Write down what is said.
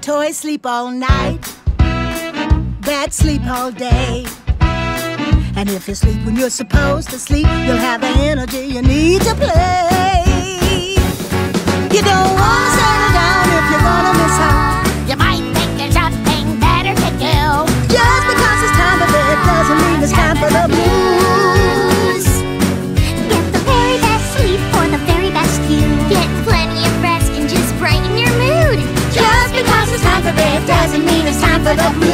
Toys sleep all night, bats sleep all day. And if you sleep when you're supposed to sleep, you'll have the energy you need to play. You don't wanna settle down if you're gonna miss out. You might think there's something better to do. Just because it's time for bed doesn't mean it's time for the blues. Get the very best sleep for the very best view. Get plenty of rest and just brighten your mood. Just because it's time for bed doesn't mean it's time for the blues.